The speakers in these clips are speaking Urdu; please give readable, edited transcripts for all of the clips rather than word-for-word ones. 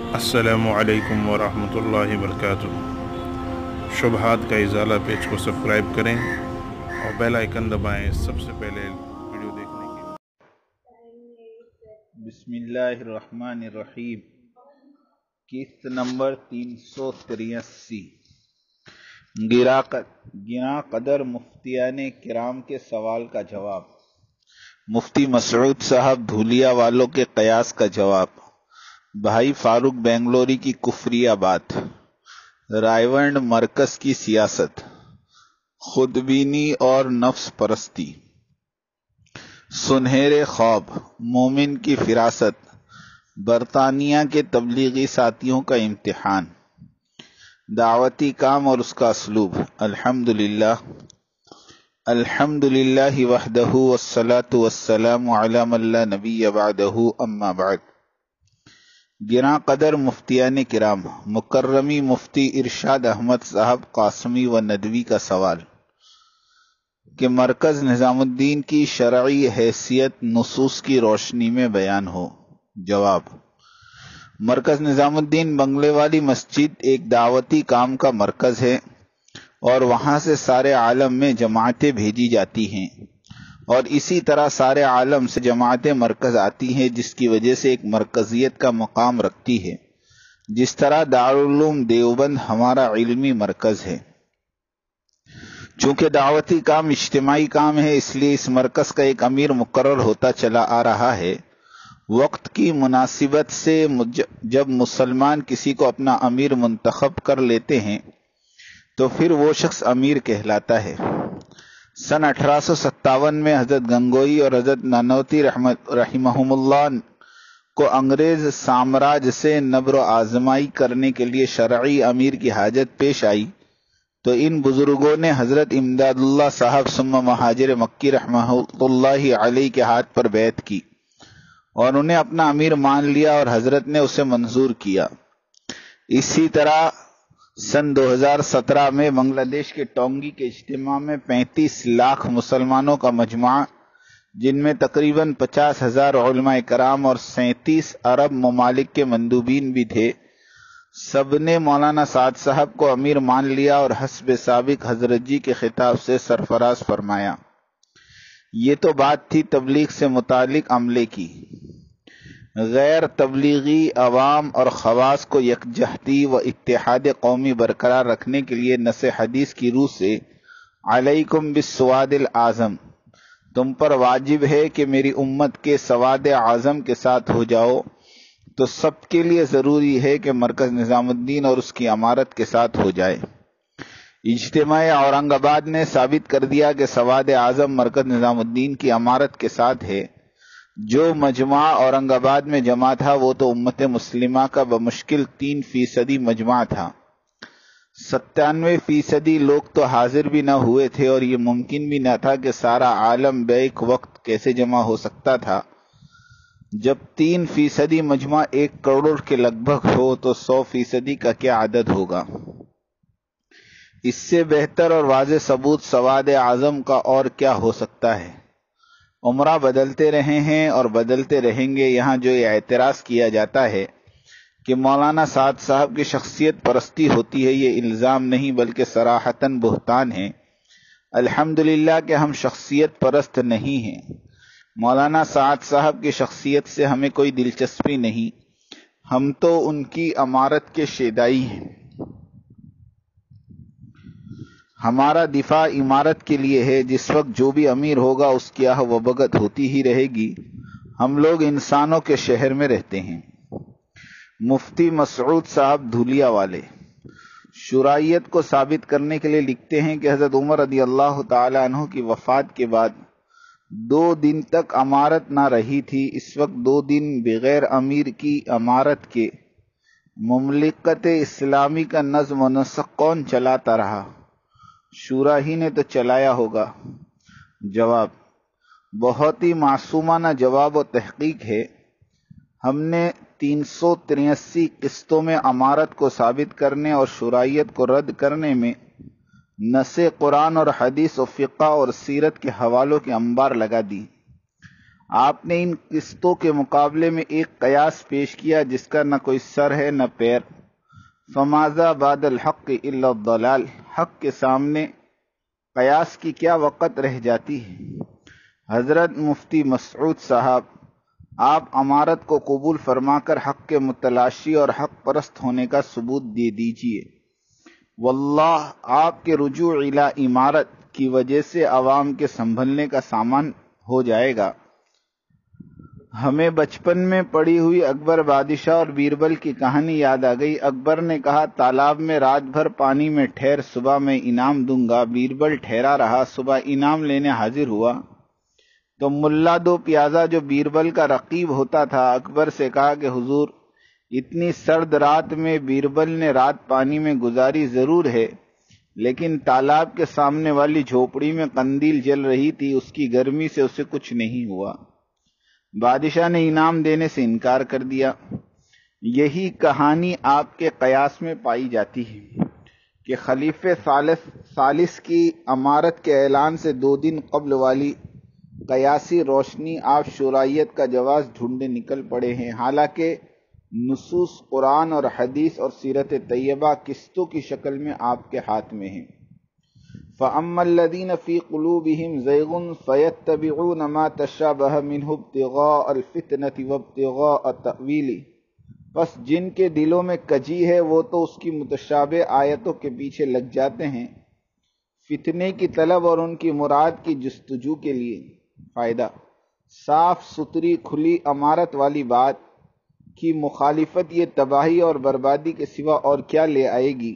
السلام علیکم ورحمۃ اللہ وبرکاتہ۔ شبہات کا ازالہ پیج کو سبسکرائب کریں اور بیل آئیکن دبائیں سب سے پہلے ویڈیو دیکھنے کے لیے۔ بسم اللہ الرحمن الرحیم۔ قسط نمبر 383۔ گراں قدر مفتیان کرام کے سوال کا جواب۔ مفتی مسعود صاحب دھولیا والوں کے قیاس کا جواب۔ بھائی فاروق بنگلوری کی کفریہ بات۔ رائے ونڈ مرکز کی سیاست، خودبینی اور نفس پرستی۔ سنہرے خواب، مومن کی فراست، برطانیہ کے تبلیغی ساتھیوں کا امتحان۔ دعوتی کام اور اس کا اسلوب۔ الحمدللہ الحمدللہ وحدہ والصلاة والسلام علی من لا نبی بعدہ، اما بعد۔ گراں قدر مفتیان کرام، مکرمی مفتی ارشاد احمد صاحب قاسمی و ندوی کا سوال کہ مرکز نظام الدین کی شرعی حیثیت نصوص کی روشنی میں بیان ہو۔ جواب۔ مرکز نظام الدین بنگلے والی مسجد ایک دعوتی کام کا مرکز ہے اور وہاں سے سارے عالم میں جماعتیں بھیجی جاتی ہیں، اور اسی طرح سارے عالم سے جماعتیں مرکز آتی ہیں، جس کی وجہ سے ایک مرکزیت کا مقام رکھتی ہے، جس طرح دارالعلوم دیوبند ہمارا علمی مرکز ہے۔ چونکہ دعوتی کام اجتماعی کام ہے، اس لیے اس مرکز کا ایک امیر مقرر ہوتا چلا آ رہا ہے۔ وقت کی مناسبت سے جب مسلمان کسی کو اپنا امیر منتخب کر لیتے ہیں تو پھر وہ شخص امیر کہلاتا ہے۔ سن 1857 میں حضرت گنگوئی اور حضرت نانوتی رحمہم اللہ کو انگریز سامراج سے نبر و آزمائی کرنے کے لیے شرعی امیر کی حاجت پیش آئی تو ان بزرگوں نے حضرت امداد اللہ صاحب ثم مہاجر مکی رحمہ اللہ علیہ کے ہاتھ پر بیعت کی اور انہیں اپنا امیر مان لیا اور حضرت نے اسے منظور کیا۔ اسی طرح سن 2017 میں بنگلہ دیش کے ٹونگی کے اجتماع میں 35 لاکھ مسلمانوں کا مجمع، جن میں تقریباً 50,000 علماء کرام اور 37 عرب ممالک کے مندوبین بھی تھے، سب نے مولانا سعد صاحب کو امیر مان لیا اور حسب سابق حضرت جی کے خطاب سے سرفراز فرمایا۔ یہ تو بات تھی تبلیغ سے متعلق عملے کی۔ غیر تبلیغی عوام اور خواص کو یکجہتی و اتحاد قومی برقرار رکھنے کے لیے نص حدیث کی روح سے علیکم بالسواد الاعظم، تم پر واجب ہے کہ میری امت کے سواد اعظم کے ساتھ ہو جاؤ، تو سب کے لیے ضروری ہے کہ مرکز نظام الدین اور اس کی امارت کے ساتھ ہو جائے۔ اجتماع اورنگ آباد نے ثابت کر دیا کہ سواد اعظم مرکز نظام الدین کی امارت کے ساتھ ہے۔ جو مجمع اورنگ آباد میں جمع تھا وہ تو امت مسلمہ کا بمشکل 3% مجمع تھا۔ 97% لوگ تو حاضر بھی نہ ہوئے تھے، اور یہ ممکن بھی نہ تھا کہ سارا عالم بیک وقت کیسے جمع ہو سکتا تھا۔ جب 3% مجمع 1 کروڑ کے لگ بھگ ہو تو 100% کا کیا عدد ہوگا؟ اس سے بہتر اور واضح ثبوت سواد اعظم کا اور کیا ہو سکتا ہے؟ عمرہ بدلتے رہے ہیں اور بدلتے رہیں گے۔ یہاں جو یہ اعتراض کیا جاتا ہے کہ مولانا سعد صاحب کی شخصیت پرستی ہوتی ہے، یہ الزام نہیں بلکہ صراحتاً بہتان ہے۔ الحمدللہ کہ ہم شخصیت پرست نہیں ہیں۔ مولانا سعد صاحب کی شخصیت سے ہمیں کوئی دلچسپی نہیں، ہم تو ان کی امارت کے شیدائی ہیں۔ ہمارا دفاع امارت کے لیے ہے۔ جس وقت جو بھی امیر ہوگا اس کی آہ و بگت ہوتی ہی رہے گی۔ ہم لوگ انسانوں کے شہر میں رہتے ہیں۔ مفتی مسعود صاحب دھولیا والے شرعیت کو ثابت کرنے کے لیے لکھتے ہیں کہ حضرت عمر رضی اللہ تعالی عنہ کی وفات کے بعد 2 دن تک امارت نہ رہی تھی۔ اس وقت 2 دن بغیر امیر کی امارت کے مملکت اسلامی کا نظم و نسق کون چلاتا رہا؟ شورا ہی نے تو چلایا ہوگا۔ جواب۔ بہت ہی معصومانہ جواب و تحقیق ہے۔ ہم نے 383 قسطوں میں امارت کو ثابت کرنے اور شرعیت کو رد کرنے میں نص قرآن اور حدیث و فقہ اور سیرت کے حوالوں کے انبار لگا دی۔ آپ نے ان قسطوں کے مقابلے میں ایک قیاس پیش کیا جس کا نہ کوئی سر ہے نہ پیر. فماذا بعد الحق الا الضلال، حق کے سامنے قیاس کی کیا وقت رہ جاتی ہے. حضرت مفتی مسعود صاحب، آپ امارت کو قبول فرما کر حق کے متلاشی اور حق پرست ہونے کا ثبوت دے دیجیے. واللہ آپ کے رجوع الی امارت کی وجہ سے عوام کے سنبھلنے کا سامان ہو جائے گا. ہمیں بچپن میں پڑھی ہوئی اکبر بادشاہ اور بیربل کی کہانی یاد آ گئی. اکبر نے کہا تالاب میں رات بھر پانی میں ٹھہر، صبح میں انعام دوں گا. بیربل ٹھہرا رہا، صبح انعام لینے حاضر ہوا تو ملا دو پیازا جو بیربل کا رقیب ہوتا تھا اکبر سے کہا کہ حضور، اتنی سرد رات میں بیربل نے رات پانی میں گزاری ضرور ہے، لیکن تالاب کے سامنے والی جھوپڑی میں قندیل جل رہی تھی، اس کی گرمی سے اسے کچھ نہیں ہوا. بادشاہ نے انعام دینے سے انکار کر دیا. یہی کہانی آپ کے قیاس میں پائی جاتی ہے کہ خلیفہ ثالث کی امارت کے اعلان سے 2 دن قبل والی قیاسی روشنی آپ شرعیت کا جواز ڈھونڈے نکل پڑے ہیں، حالانکہ نصوص قرآن اور حدیث اور سیرت طیبہ قسطوں کی شکل میں آپ کے ہاتھ میں ہیں. فَأَمَّا الَّذِينَ فِي قُلُوبِهِمْ زَيْغٌ فَيَتَّبِعُونَ مَا تَشَابَهَ مِنْهُ ابْتِغَاءَ الْفِتْنَةِ وَابْتِغَاءَ تَأْوِيلِهِ، پس جن کے دلوں میں کجی ہے وہ تو اس کی متشابہ آیتوں کے پیچھے لگ جاتے ہیں فتنے کی طلب اور ان کی مراد کی جستجو کے لیے. فائدہ: صاف ستھری کھلی امارت والی بات کی مخالفت یہ تباہی اور بربادی کے سوا اور کیا لے آئے گی.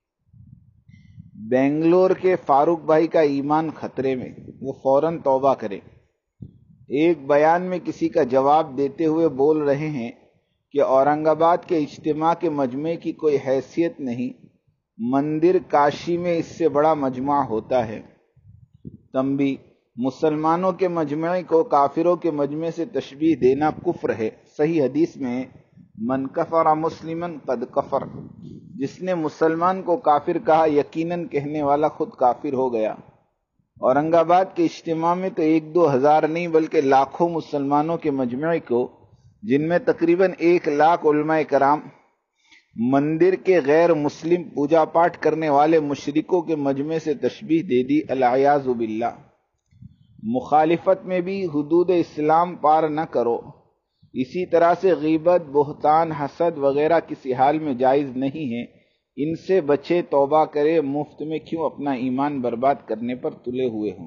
بنگلور کے فاروق بھائی کا ایمان خطرے میں، وہ فوراً توبہ کرے. ایک بیان میں کسی کا جواب دیتے ہوئے بول رہے ہیں کہ اورنگ آباد کے اجتماع کے مجمع کی کوئی حیثیت نہیں، مندر کاشی میں اس سے بڑا مجمع ہوتا ہے. تنبیہ: مسلمانوں کے مجمع کو کافروں کے مجمع سے تشبیہ دینا کفر ہے. صحیح حدیث میں من کفر مسلمن قد کفر، جس نے مسلمان کو کافر کہا یقیناً کہنے والا خود کافر ہو گیا. اورنگ آباد کے اجتماع میں تو 1-2 ہزار نہیں بلکہ لاکھوں مسلمانوں کے مجمع کو، جن میں تقریباً 1 لاکھ علماء کرام، مندر کے غیر مسلم پوجا پاٹ کرنے والے مشرکوں کے مجمع سے تشبیہ دے دی. العیاذ باللہ. مخالفت میں بھی حدود اسلام پار نہ کرو. اسی طرح سے غیبت، بہتان، حسد وغیرہ کسی حال میں جائز نہیں ہے. ان سے بچے، توبہ کرے، مفت میں کیوں اپنا ایمان برباد کرنے پر تلے ہوئے ہوں.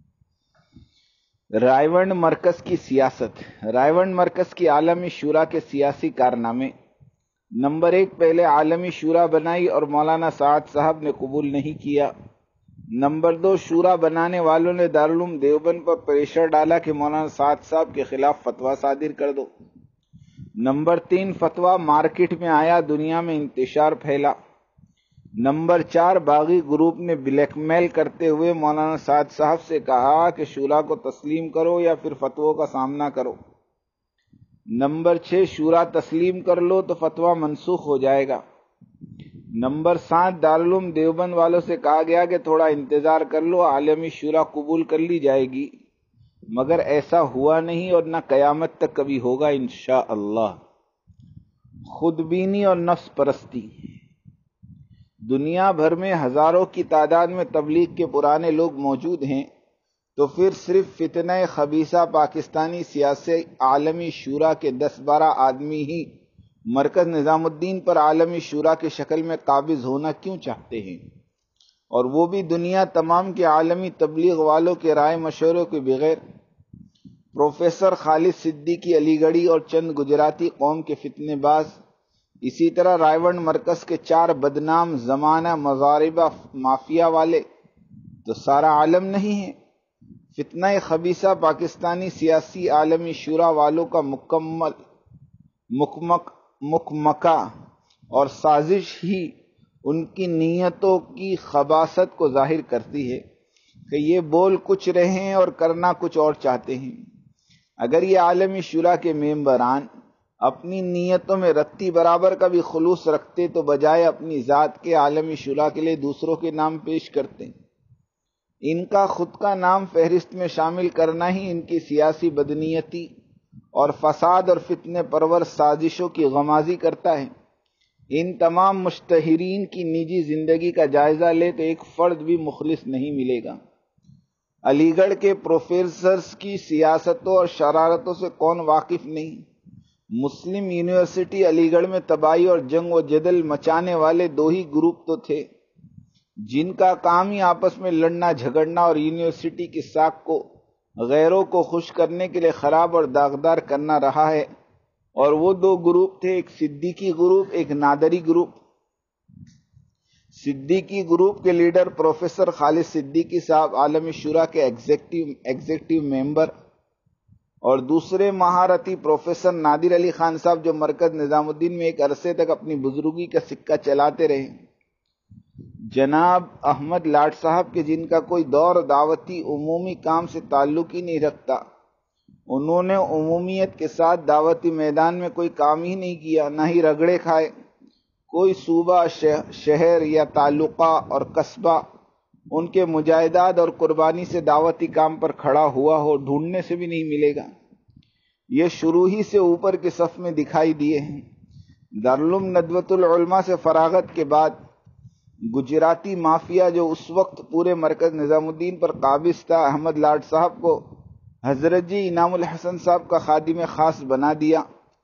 رائیونڈ مرکز کی سیاست. رائیونڈ مرکز کی عالمی شورا کے سیاسی کارنامے. نمبر 1، پہلے عالمی شورا بنائی اور مولانا سعد صاحب نے قبول نہیں کیا. نمبر 2، شورا بنانے والوں نے دارالعلوم دیوبند پر پریشر ڈالا کہ مولانا سعد صاحب کے خلاف فتویٰ صادر کر دو. نمبر 3، فتویٰ مارکیٹ میں آیا، دنیا میں انتشار پھیلا. نمبر 4، باغی گروپ نے بلیک میل کرتے ہوئے مولانا سعد صاحب سے کہا کہ شورا کو تسلیم کرو یا پھر فتووں کا سامنا کرو. نمبر 6، شورا تسلیم کر لو تو فتویٰ منسوخ ہو جائے گا. نمبر 7، دارالعلوم دیوبند والوں سے کہا گیا کہ تھوڑا انتظار کر لو، عالمی شورا قبول کر لی جائے گی. مگر ایسا ہوا نہیں اور نہ قیامت تک کبھی ہوگا انشاءاللہ. خود بینی اور نفس پرستی. دنیا بھر میں ہزاروں کی تعداد میں تبلیغ کے پرانے لوگ موجود ہیں، تو پھر صرف فتنہ خبیثہ پاکستانی سیاسی عالمی شورا کے 10-12 آدمی ہی مرکز نظام الدین پر عالمی شورا کی شکل میں قابض ہونا کیوں چاہتے ہیں، اور وہ بھی دنیا تمام کے عالمی تبلیغ والوں کے رائے مشورے کے بغیر. پروفیسر خالد صدیقی علی گڑھی اور چند گجراتی قوم کے فتنے باز، اسی طرح رائیونڈ مرکز کے 4 بدنام زمانہ مغاربہ مافیا والے، تو سارا عالم نہیں ہے. فتنہ خبیثہ پاکستانی سیاسی عالمی شورا والوں کا مکمکہ اور سازش ہی ان کی نیتوں کی خباثت کو ظاہر کرتی ہے کہ یہ بول کچھ رہے ہیں اور کرنا کچھ اور چاہتے ہیں. اگر یہ عالمی شورا کے ممبران اپنی نیتوں میں رتی برابر کا بھی خلوص رکھتے تو بجائے اپنی ذات کے عالمی شورا کے لیے دوسروں کے نام پیش کرتے. ان کا خود کا نام فہرست میں شامل کرنا ہی ان کی سیاسی بدنیتی اور فساد اور فتنے پرور سازشوں کی غمازی کرتا ہے۔ ان تمام مشتہرین کی نجی زندگی کا جائزہ لے تو ایک فرد بھی مخلص نہیں ملے گا۔ علی گڑھ کے پروفیسرز کی سیاستوں اور شرارتوں سے کون واقف نہیں؟ مسلم یونیورسٹی علی گڑھ میں تباہی اور جنگ و جدل مچانے والے دو ہی گروپ تو تھے جن کا کام ہی آپس میں لڑنا جھگڑنا اور یونیورسٹی کی ساکھ کو غیروں کو خوش کرنے کے لیے خراب اور داغدار کرنا رہا ہے، اور وہ دو گروپ تھے، ایک صدیقی گروپ، ایک نادری گروپ۔ صدیقی گروپ کے لیڈر پروفیسر خالد صدیقی صاحب عالمی شورا کے ایگزیکٹو ممبر، اور دوسرے مہارتی پروفیسر نادر علی خان صاحب جو مرکز نظام الدین میں ایک عرصے تک اپنی بزرگی کا سکہ چلاتے رہے۔ جناب احمد لاٹ صاحب کے جن کا کوئی دور دعوتی عمومی کام سے تعلق ہی نہیں رکھتا، انہوں نے عمومیت کے ساتھ دعوتی میدان میں کوئی کام ہی نہیں کیا، نہ ہی رگڑے کھائے۔ کوئی صوبہ، شہر یا تعلقہ اور قصبہ ان کے مجاہدات اور قربانی سے دعوتی کام پر کھڑا ہوا ہو، ڈھونڈنے سے بھی نہیں ملے گا۔ یہ شروع ہی سے اوپر کے صف میں دکھائی دیے ہیں۔ دارالعلوم ندوۃ العلماء سے فراغت کے بعد گجراتی مافیا جو اس وقت پورے مرکز نظام الدین پر قابض تھا، احمد لاٹ صاحب کو حضرت جی انعام الحسن صاحب کا خادم خاص بنا دیا،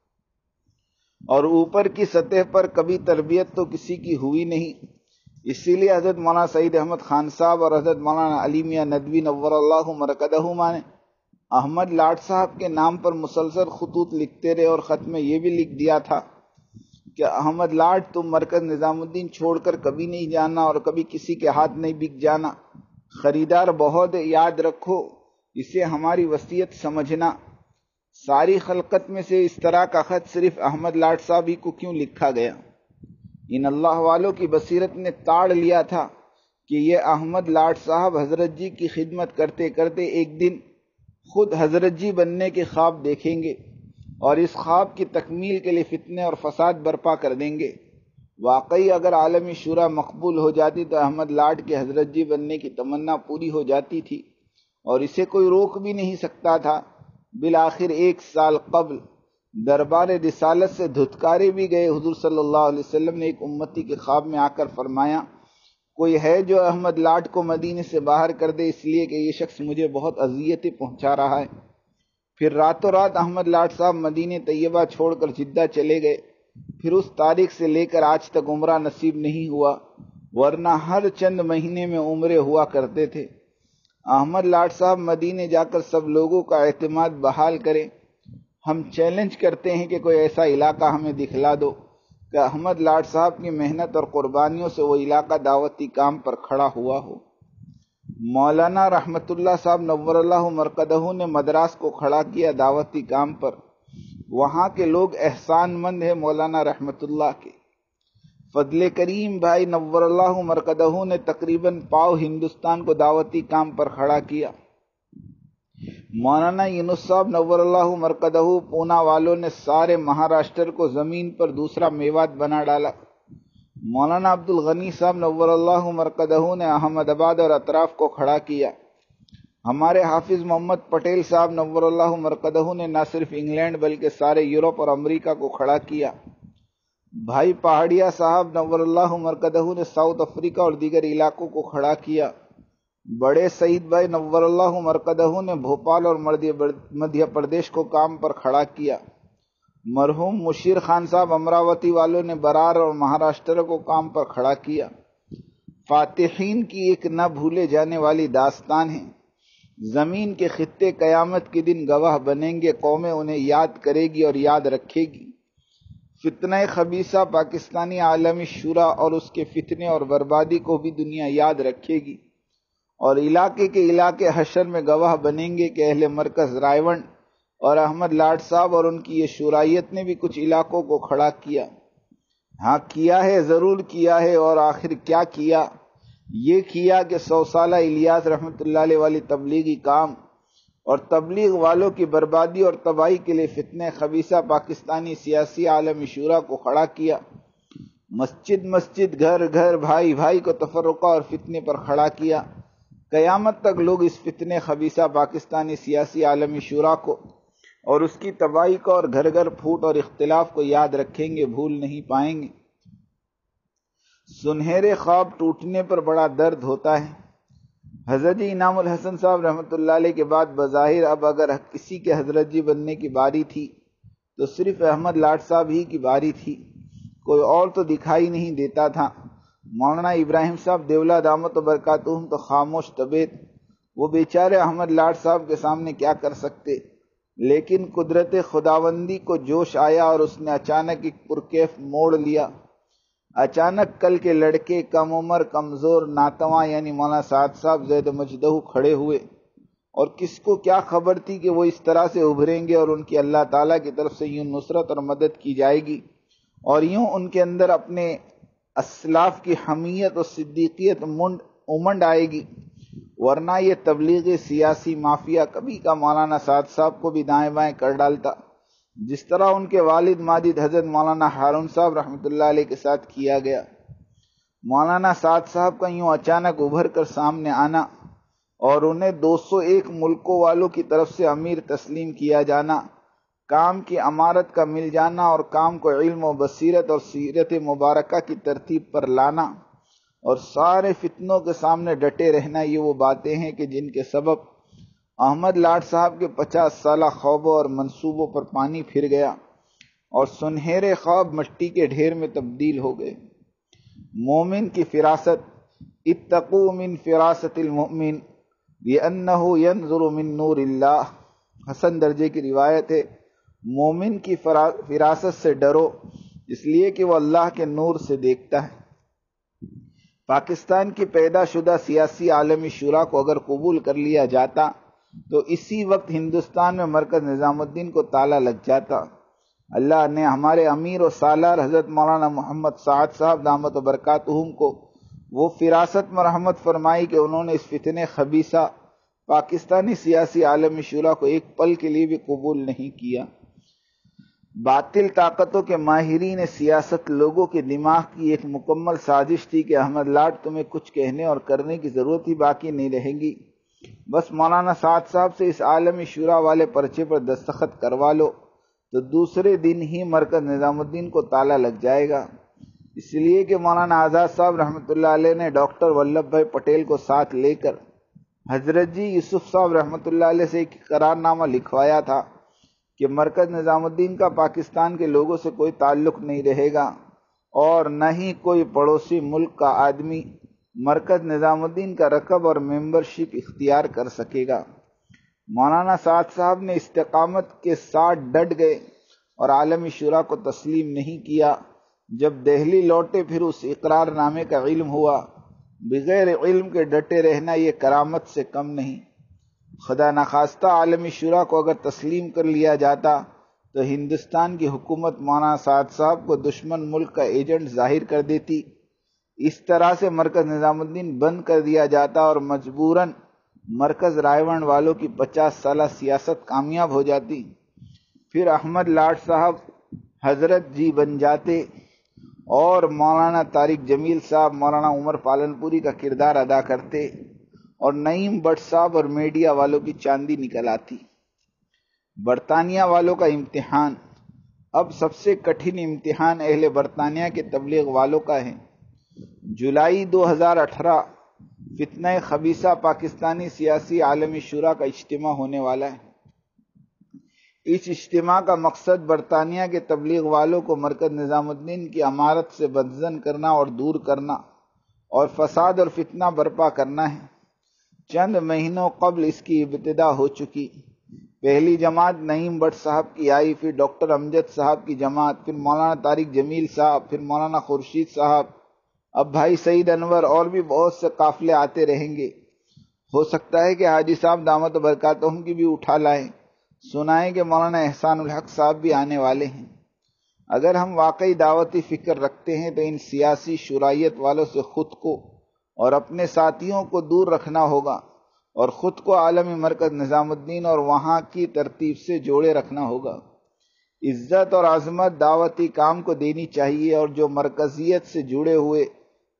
اور اوپر کی سطح پر کبھی تربیت تو کسی کی ہوئی نہیں۔ اسی لیے حضرت مولانا سعید احمد خان صاحب اور حضرت مولانا علی میاں ندوی نور اللہ مرکزہما نے احمد لاٹ صاحب کے نام پر مسلسل خطوط لکھتے رہے، اور خط میں یہ بھی لکھ دیا تھا کہ احمد لاٹ تم مرکز نظام الدین چھوڑ کر کبھی نہیں جانا اور کبھی کسی کے ہاتھ نہیں بک جانا، خریدار بہت یاد رکھو، اسے ہماری وصیت سمجھنا۔ ساری خلقت میں سے اس طرح کا خط صرف احمد لاٹ صاحب ہی کو کیوں لکھا گیا؟ ان اللہ والوں کی بصیرت نے تاڑ لیا تھا کہ یہ احمد لاٹ صاحب حضرت جی کی خدمت کرتے کرتے ایک دن خود حضرت جی بننے کے خواب دیکھیں گے، اور اس خواب کی تکمیل کے لیے فتنے اور فساد برپا کر دیں گے۔ واقعی اگر عالمی شورا مقبول ہو جاتی تو احمد لاٹ کے حضرت جی بننے کی تمنا پوری ہو جاتی تھی، اور اسے کوئی روک بھی نہیں سکتا تھا۔ بالآخر 1 سال قبل دربار رسالت سے دھتکارے بھی گئے حضور صلی اللہ علیہ وسلم نے ایک امتی کے خواب میں آ کر فرمایا، کوئی ہے جو احمد لاٹ کو مدینے سے باہر کر دے، اس لیے کہ یہ شخص مجھے بہت اذیتیں پہنچا رہا ہے۔ پھر راتوں رات احمد لاٹ صاحب مدینہ طیبہ چھوڑ کر جدہ چلے گئے۔ پھر اس تاریخ سے لے کر آج تک عمرہ نصیب نہیں ہوا، ورنہ ہر چند مہینے میں عمرے ہوا کرتے تھے۔ احمد لاٹ صاحب مدینے جا کر سب لوگوں کا اعتماد بحال کریں۔ ہم چیلنج کرتے ہیں کہ کوئی ایسا علاقہ ہمیں دکھلا دو کہ احمد لاٹ صاحب کی محنت اور قربانیوں سے وہ علاقہ دعوتی کام پر کھڑا ہوا ہو۔ مولانا رحمت اللہ صاحب نور اللہ مرکزہ نے مدراس کو کھڑا کیا دعوتی کام پر۔ وہاں کے لوگ احسان مند ہیں مولانا رحمت اللہ کے۔ فضل کریم بھائی نور اللہ مرکزہ نے تقریباً پاؤ ہندوستان کو دعوتی کام پر کھڑا کیا۔ مولانا یونس صاحب نور اللہ مرکزہ پونا والوں نے سارے مہاراشٹر کو زمین پر دوسرا میوات بنا ڈالا۔ مولانا عبد الغنی صاحب نور اللہ مرکزہ نے احمد آباد اور اطراف کو کھڑا کیا۔ ہمارے حافظ محمد پٹیل صاحب نور اللہ مرکزہ نے نہ صرف انگلینڈ بلکہ سارے یورپ اور امریکہ کو کھڑا کیا۔ بھائی پہاڑیا صاحب نور اللہ مرکزہ نے ساؤتھ افریقہ اور دیگر علاقوں کو کھڑا کیا۔ بڑے سعید بھائی نور اللہ مرکزہ نے بھوپال اور مدھیہ پردیش کو کام پر کھڑا کیا۔ مرحوم مشیر خان صاحب امراوتی والوں نے برار اور مہاراشٹر کو کام پر کھڑا کیا۔ فاتحین کی ایک نہ بھولے جانے والی داستان ہے۔ زمین کے خطے قیامت کے دن گواہ بنیں گے، قومیں انہیں یاد کرے گی اور یاد رکھے گی۔ فتنہ خبیثہ پاکستانی عالمی شورا اور اس کے فتنے اور بربادی کو بھی دنیا یاد رکھے گی، اور علاقے کے علاقے حشر میں گواہ بنیں گے کہ اہل مرکز رائے ونڈ اور احمد لاٹ صاحب اور ان کی یہ شورائیت نے بھی کچھ علاقوں کو کھڑا کیا۔ ہاں کیا ہے، ضرور کیا ہے، اور آخر کیا کیا؟ یہ کیا کہ 100 سالہ الیاس رحمۃ اللہ علیہ والی تبلیغی کام اور تبلیغ والوں کی بربادی اور تباہی کے لیے فتنہ خبیثہ پاکستانی سیاسی عالمی شورا کو کھڑا کیا۔ مسجد مسجد، گھر گھر، بھائی بھائی کو تفرقہ اور فتنے پر کھڑا کیا۔ قیامت تک لوگ اس فتنے خبیثہ پاکستانی سیاسی عالمی شورا کو اور اس کی تباہی کو اور گھر گھر پھوٹ اور اختلاف کو یاد رکھیں گے، بھول نہیں پائیں گے۔ سنہرے خواب ٹوٹنے پر بڑا درد ہوتا ہے۔ حضرت جی انعام الحسن صاحب رحمۃ اللہ علیہ کے بعد بظاہر اب اگر کسی کے حضرت جی بننے کی باری تھی تو صرف احمد لاٹ صاحب ہی کی باری تھی، کوئی اور تو دکھائی نہیں دیتا تھا۔ مولانا ابراہیم صاحب دیولہ دامت و برکاتہم تو خاموش طبیعت، وہ بیچارے احمد لاٹ صاحب کے سامنے کیا کر سکتے، لیکن قدرت خداوندی کو جوش آیا اور اس نے اچانک ایک پرکیف موڑ لیا۔ اچانک کل کے لڑکے کم عمر کمزور ناتواں یعنی مولانا سعد صاحب زید مجدہ کھڑے ہوئے، اور کس کو کیا خبر تھی کہ وہ اس طرح سے ابھریں گے اور ان کی اللہ تعالیٰ کی طرف سے یوں نصرت اور مدد کی جائے گی، اور یوں ان کے اندر اپنے اسلاف کی حمیت اور صدیقیت امنڈ آئے گی، ورنہ یہ تبلیغی سیاسی مافیا کبھی کا مولانا سعد صاحب کو بھی دائیں بائیں کر ڈالتا، جس طرح ان کے والد ماجد حضرت مولانا ہارون صاحب رحمۃ اللہ علیہ کے ساتھ کیا گیا۔ مولانا سعد صاحب کا یوں اچانک ابھر کر سامنے آنا اور انہیں 201 ملکوں والوں کی طرف سے امیر تسلیم کیا جانا، کام کی امارت کا مل جانا اور کام کو علم و بصیرت اور سیرت مبارکہ کی ترتیب پر لانا اور سارے فتنوں کے سامنے ڈٹے رہنا، یہ وہ باتیں ہیں کہ جن کے سبب احمد لاٹ صاحب کے 50 سالہ خوابوں اور منصوبوں پر پانی پھر گیا اور سنہرے خواب مٹی کے ڈھیر میں تبدیل ہو گئے۔ مومن کی فراست، اتقوا من فراست المؤمن لأنه ينظر من نور اللہ، حسن درجے کی روایت ہے، مومن کی فراست سے ڈرو اس لیے کہ وہ اللہ کے نور سے دیکھتا ہے۔ پاکستان کی پیدا شدہ سیاسی عالمی شورا کو اگر قبول کر لیا جاتا تو اسی وقت ہندوستان میں مرکز نظام الدین کو تالا لگ جاتا۔ اللہ نے ہمارے امیر و سالار حضرت مولانا محمد سعد صاحب دامت و برکاتہم کو وہ فراست مرحمت فرمائی کہ انہوں نے اس فتنے خبیثہ پاکستانی سیاسی عالمی شورا کو ایک پل کے لیے بھی قبول نہیں کیا۔ باطل طاقتوں کے ماہرین سیاست لوگوں کے دماغ کی ایک مکمل سازش تھی کہ احمد لاٹ تمہیں کچھ کہنے اور کرنے کی ضرورت ہی باقی نہیں رہے گی، بس مولانا سعد صاحب سے اس عالمی شورا والے پرچے پر دستخط کروا لو تو دوسرے دن ہی مرکز نظام الدین کو تالا لگ جائے گا۔ اس لیے کہ مولانا آزاد صاحب رحمۃ اللہ علیہ نے ڈاکٹر ولبھ بھائی پٹیل کو ساتھ لے کر حضرت جی یوسف صاحب رحمۃ اللہ علیہ سے ایک قرار نامہ لکھوایا تھا کہ مرکز نظام الدین کا پاکستان کے لوگوں سے کوئی تعلق نہیں رہے گا اور نہ ہی کوئی پڑوسی ملک کا آدمی مرکز نظام الدین کا رکب اور ممبرشپ اختیار کر سکے گا۔ مولانا سعد صاحب نے استقامت کے ساتھ ڈٹ گئے اور عالمی شورا کو تسلیم نہیں کیا۔ جب دہلی لوٹے پھر اس اقرار نامے کا علم ہوا، بغیر علم کے ڈٹے رہنا یہ کرامت سے کم نہیں۔ خدا نخواستہ عالمی شورا کو اگر تسلیم کر لیا جاتا تو ہندوستان کی حکومت مولانا سعد صاحب کو دشمن ملک کا ایجنٹ ظاہر کر دیتی، اس طرح سے مرکز نظام الدین بند کر دیا جاتا اور مجبوراً مرکز رائے ون والوں کی 50 سالہ سیاست کامیاب ہو جاتی، پھر احمد لاٹ صاحب حضرت جی بن جاتے اور مولانا طارق جمیل صاحب مولانا عمر پالنپوری کا کردار ادا کرتے اور نعیم بٹ صاحب اور میڈیا والوں کی چاندی نکل آتی۔ برطانیہ والوں کا امتحان، اب سب سے کٹھن امتحان اہل برطانیہ کے تبلیغ والوں کا ہے۔ جولائی 2018 فتنہ خبیثہ پاکستانی سیاسی عالمی شورا کا اجتماع ہونے والا ہے۔ اس اجتماع کا مقصد برطانیہ کے تبلیغ والوں کو مرکز نظام الدین کی امارت سے بدظن کرنا اور دور کرنا اور فساد اور فتنہ برپا کرنا ہے۔ چند مہینوں قبل اس کی ابتدا ہو چکی۔ پہلی جماعت نعیم بٹ صاحب کی آئی، پھر ڈاکٹر امجد صاحب کی جماعت، پھر مولانا طارق جمیل صاحب، پھر مولانا خورشید صاحب، اب بھائی سعید انور اور بھی بہت سے قافلے آتے رہیں گے۔ ہو سکتا ہے کہ حاجی صاحب دامت برکاتہم کی بھی اٹھا لائیں، سنائیں کہ مولانا احسان الحق صاحب بھی آنے والے ہیں۔ اگر ہم واقعی دعوتی فکر رکھتے ہیں تو ان سیاسی شرائط والوں سے خود کو اور اپنے ساتھیوں کو دور رکھنا ہوگا اور خود کو عالمی مرکز نظام الدین اور وہاں کی ترتیب سے جوڑے رکھنا ہوگا۔ عزت اور عظمت دعوتی کام کو دینی چاہیے اور جو مرکزیت سے جڑے ہوئے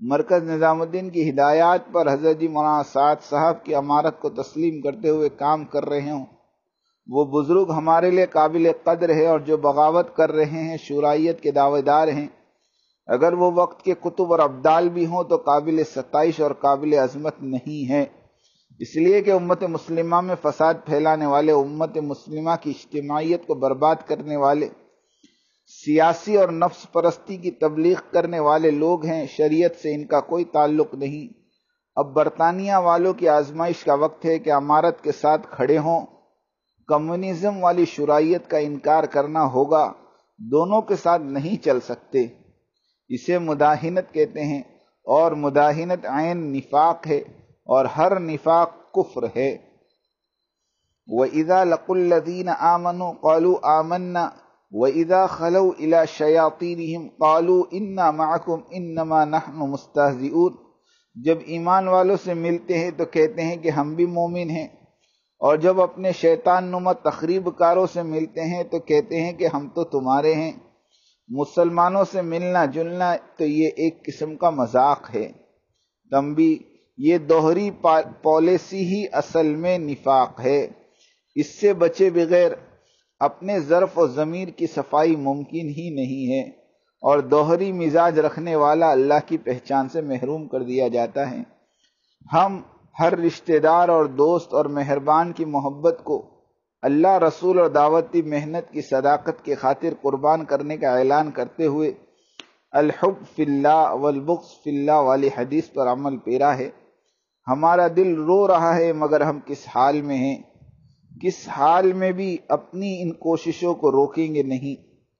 مرکز نظام الدین کی ہدایات پر حضرت جی مولانا سعد صاحب کی امارت کو تسلیم کرتے ہوئے کام کر رہے ہوں، وہ بزرگ ہمارے لیے قابل قدر ہے، اور جو بغاوت کر رہے ہیں شورائیت کے دعوے دار ہیں، اگر وہ وقت کے کتب اور ابدال بھی ہوں تو قابل ستائش اور قابل عظمت نہیں ہے، اس لیے کہ امت مسلمہ میں فساد پھیلانے والے، امت مسلمہ کی اجتماعیت کو برباد کرنے والے، سیاسی اور نفس پرستی کی تبلیغ کرنے والے لوگ ہیں، شریعت سے ان کا کوئی تعلق نہیں۔ اب برطانیہ والوں کی آزمائش کا وقت ہے کہ امارت کے ساتھ کھڑے ہوں، کمیونزم والی شرائعت کا انکار کرنا ہوگا، دونوں کے ساتھ نہیں چل سکتے۔ اسے مداہنت کہتے ہیں، اور مداہنت عین نفاق ہے، اور ہر نفاق کفر ہے۔ وَإِذَا لَقُوا الَّذِينَ آمَنُوا قَالُوا آمَنَّا وَإِذَا خَلَوْا إِلَى شَيَاطِينِهِمْ قَالُوا إِنَّا مَعَكُمْ إِنَّمَا نَحْنُ مُسْتَهْزِئُونَ، جب ایمان والوں سے ملتے ہیں تو کہتے ہیں کہ ہم بھی مومن ہیں، اور جب اپنے شیطان نما تخریب کاروں سے ملتے ہیں تو کہتے ہیں کہ ہم تو تمہارے ہیں۔ مسلمانوں سے ملنا جلنا تو یہ ایک قسم کا مذاق ہے۔ تنبیہ: یہ دوہری پالیسی ہی اصل میں نفاق ہے، اس سے بچے بغیر اپنے ظرف و ضمیر کی صفائی ممکن ہی نہیں ہے، اور دوہری مزاج رکھنے والا اللہ کی پہچان سے محروم کر دیا جاتا ہے۔ ہم ہر رشتہ دار اور دوست اور مہربان کی محبت کو اللہ، رسول اور دعوتی محنت کی صداقت کی خاطر قربان کرنے کا اعلان کرتے ہوئے الحب فی اللہ والبغض فی اللہ والی حدیث پر عمل پیرا ہے۔ ہمارا دل رو رہا ہے مگر ہم کس حال میں ہیں، کس حال میں بھی اپنی ان کوششوں کو روکیں گے نہیں۔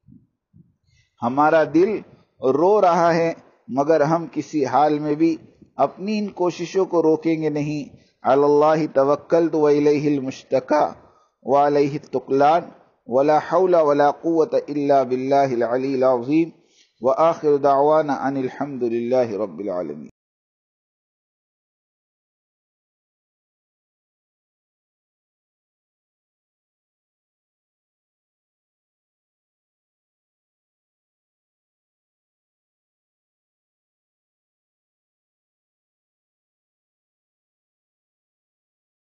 ہمارا دل رو رہا ہے مگر ہم کسی حال میں بھی اپنی ان کوششوں کو روکیں گے نہیں۔ علی اللہ توکلت والیہ المشتکا وعلیہ التکلان ولا حول ولا قوة الا باللہ العلی العظیم، وآخر دعوانا ان الحمد للہ رب العالمین۔